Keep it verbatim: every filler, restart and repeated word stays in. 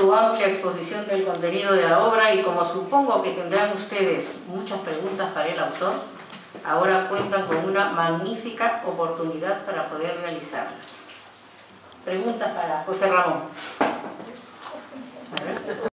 tu amplia exposición del contenido de la obra y como supongo que tendrán ustedes muchas preguntas para el autor, ahora cuentan con una magnífica oportunidad para poder realizarlas. Preguntas para José Ramón.